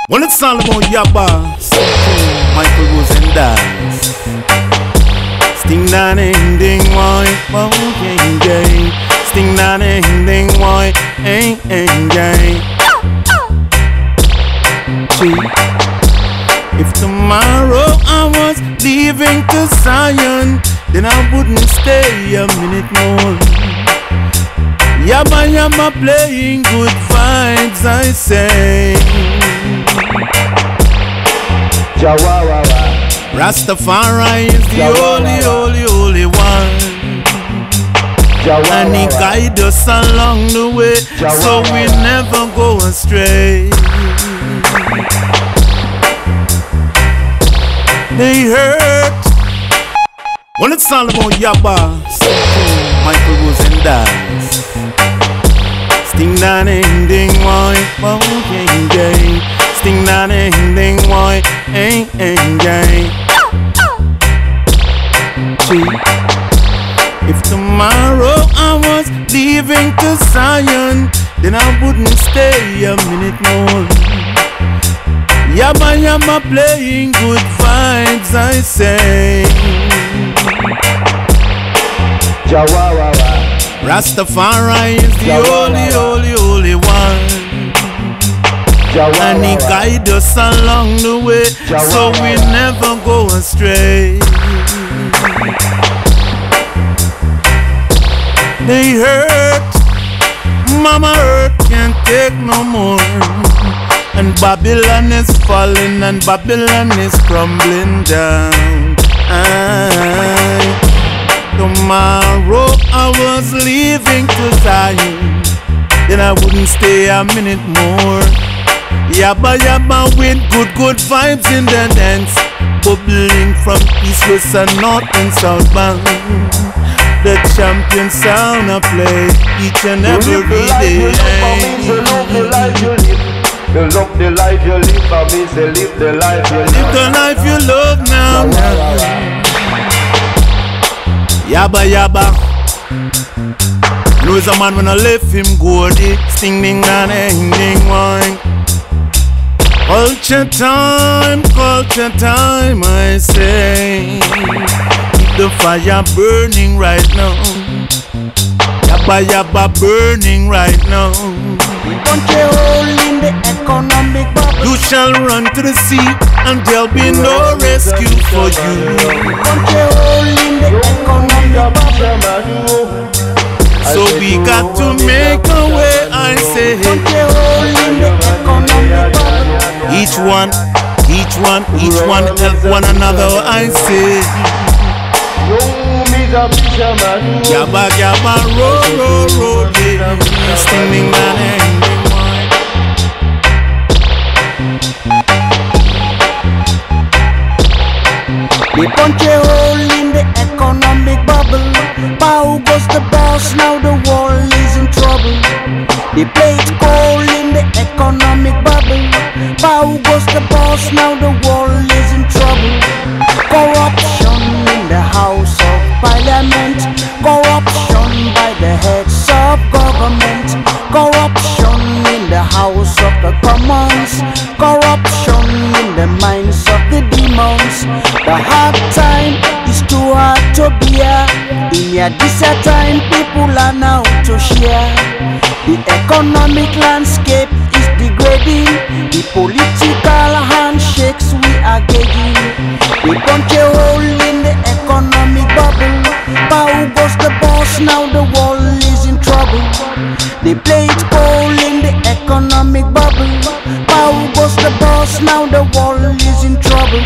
Well, it's all about Yaba, Michael Rose and Dance. Sting na ding ding boy, oh ding ding. Sting na ding ding boy, ding ding ding. If tomorrow I was leaving to Zion, then I wouldn't stay a minute more. Yabba yabba playing good vibes, I say. Rastafari is the only one, and he guides us along the way, so we never go astray. They hurt. Well, it's all about Yabba, Michael Rose and Dance. Sting na ding ding boy, oh ding ding. Sting na ding ding boy, ding ding ding. If tomorrow I was leaving to Zion, then I wouldn't stay a minute more. Yabba yabba playing good vibes, I say. Rastafari is the only one, and he guides us along the way, so we never go astray. They hurt, Mama Earth can't take no more, and Babylon is falling and Babylon is crumbling down. Tomorrow I was leaving to Zion, then I wouldn't stay a minute more. Yabba yabba with good vibes in the dance, bubbling from east, west and north and south bound. The champion sound I play each and every day. You love the life you live, I mean say live the life you live. Live the life you love now. Yabba yabba. Knows a man when I left him go the sting ding and ding ding wine. Culture time, I say. Keep the fire burning right now. Yabba yabba burning right now. Punch a hole in the economic bubble. You shall run to the sea and there'll be no rescue for you. Punch a hole in the economic bubble. So we got to make a way, I say. Punch a hole in the economic bubble. Each one help one another, I say. Yabba yabba roll, yeah. Stinging and ending wine. We punch a hole in the economic bubble. Pow goes the boss, now the world is in trouble. They play it cold in the economic bubble. Pow goes the boss, now the world is in trouble. Corruption in the House of Parliament, corruption by the heads of government, corruption in the House of the Commons, corruption in the minds of the demons. The hard time is too hard to bear. In your desert time, people are now to share. The economic landscape is degrading. The political handshakes we are getting. We punch a hole in the economic bubble. Pow goes the boss, now the world is in trouble. They play it cold in the economic bubble. Pow goes the boss, now the world is in trouble.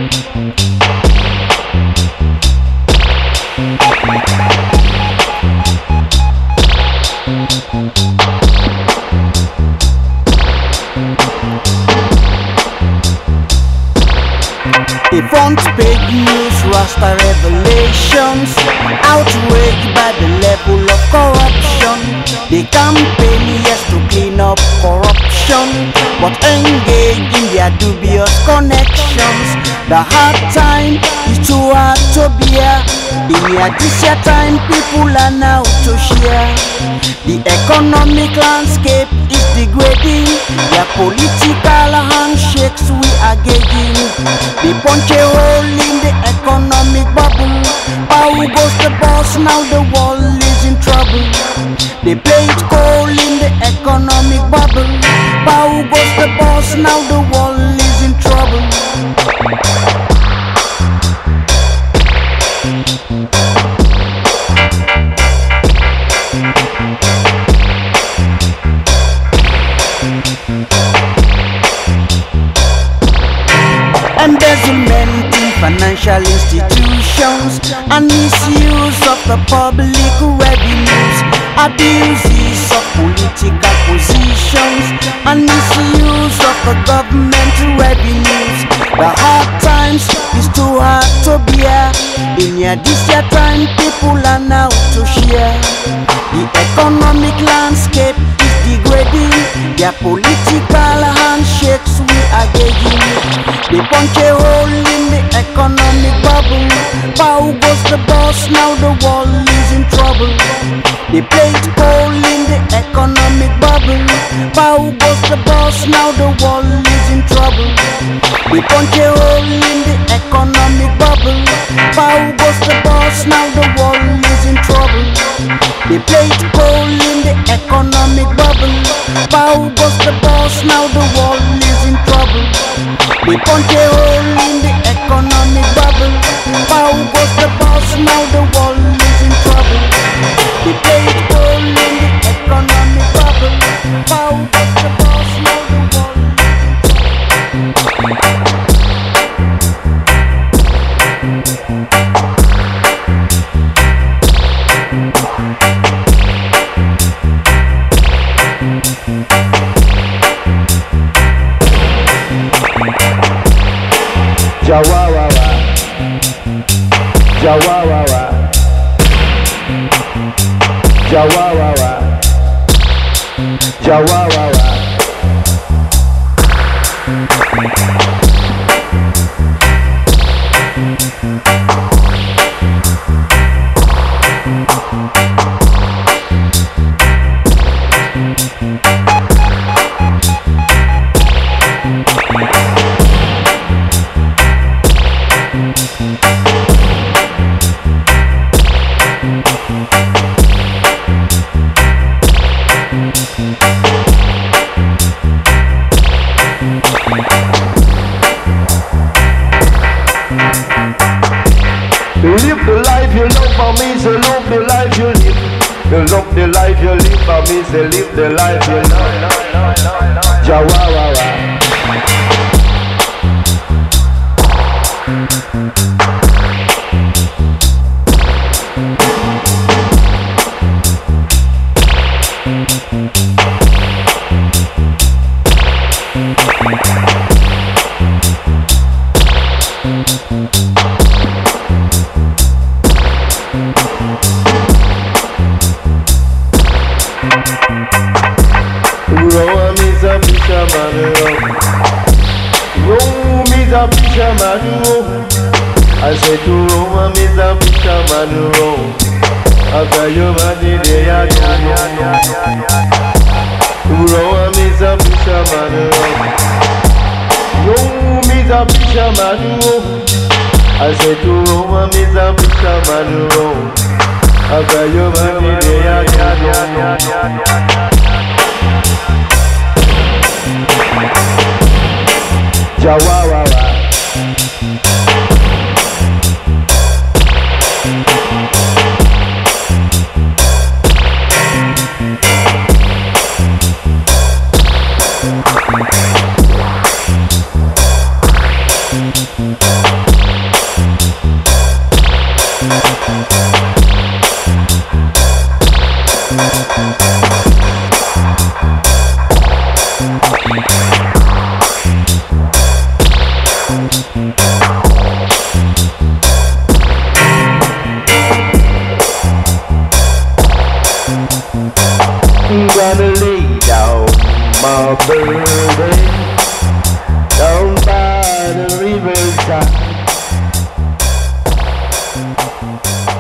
The front page news, Rasta revelations, outraged by the level of corruption. The campaign yes to clean up corruption, but engage in their dubious connections. The hard time is too hard to bear. In here this year time, people are now to share. The economic landscape is degrading. Their political handshakes we are gauging. They punch a hole in the economic bubble. How goes the boss? Now the world is in trouble. They play it cold in the economic bubble. How goes the boss? Now the world is in trouble. Embezzlement in financial institutions and misuse of the public revenues, abuses of political positions and misuse of the government revenues. The hard times is too hard to bear. In here this year time, people are now to share. The economic landscape is degrading. Their political handshakes we are gauging. They punch a hole in the economic bubble. How goes the boss? Now the world is in trouble. They play it cold in the economic bubble. How goes the boss? Now the world is in trouble. They punch a hole in the economic bubble. How goes the boss? Now the world is in trouble. They play it cold in the economic bubble. How goes the boss? Now the world is in trouble. They punch a hole in the economic bubble. How goes the boss? Now the world is in trouble. They play it cold in the economic bubble. How goes the boss? Now the world is in trouble. Jawawawa, Jawawawa, Jawawawa, Jawawawa. Live the life you love for me, say love the life you live. You love the life you live for me, say live the life you love. Jawawawa. Rome is a fisherman, Rome is a fisherman, I say to Rome is a fisherman, after you money they are Rome is a fisherman, Rome is a fisherman, I say to Rome is a fisherman, after you money they are Jawawawa. Gonna lay down my burden down by the riverside.